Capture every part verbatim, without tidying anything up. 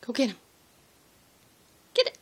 Go get him. Get it.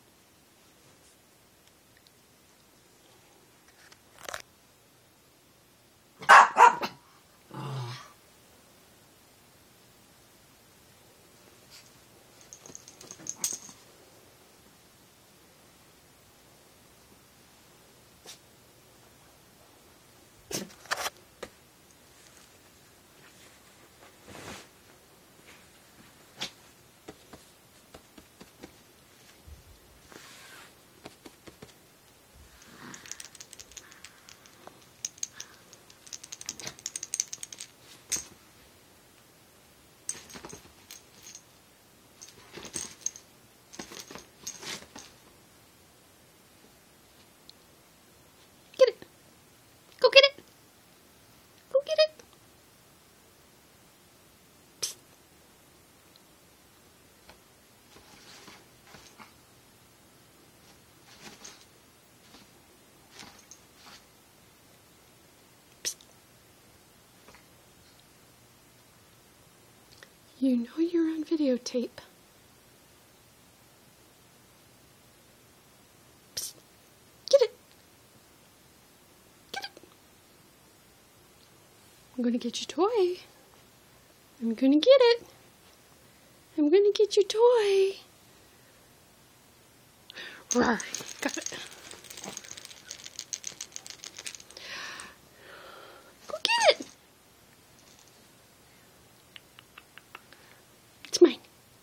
Go get it. Go get it. Psst. Psst. You know you're on videotape. Psst. Get it. I'm gonna get your toy. I'm gonna get it. I'm gonna get your toy. Roar. Got it. Go get it. It's mine.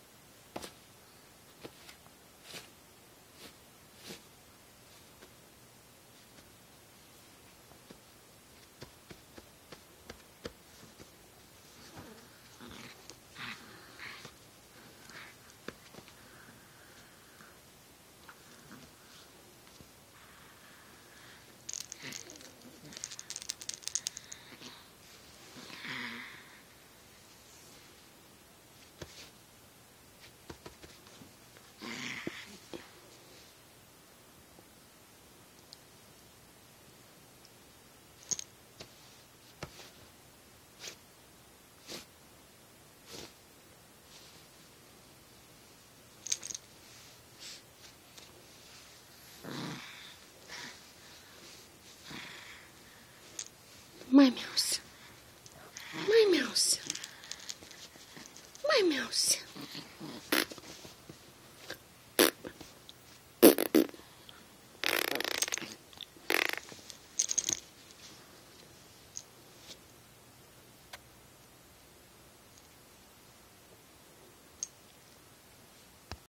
My mouse. My mouse. My mouse.